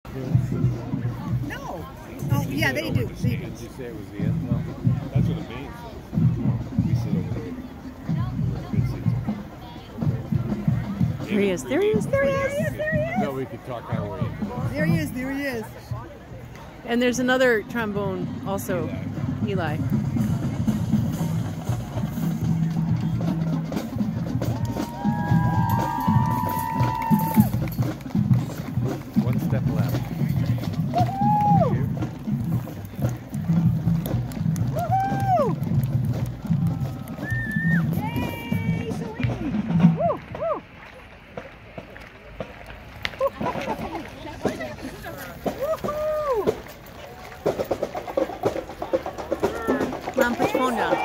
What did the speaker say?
No. Oh, yeah, they do. They do. Did you say it was the end? No. That's what the main says. We sit over there. There he is. There he is. There he is. There he is. No, we could talk our way into that. There he is. There he is. And there's another trombone also, Eli. One step left. Woohoo! Yay, Saline! Woo, woo. Woohoo! Come on, put your phone down.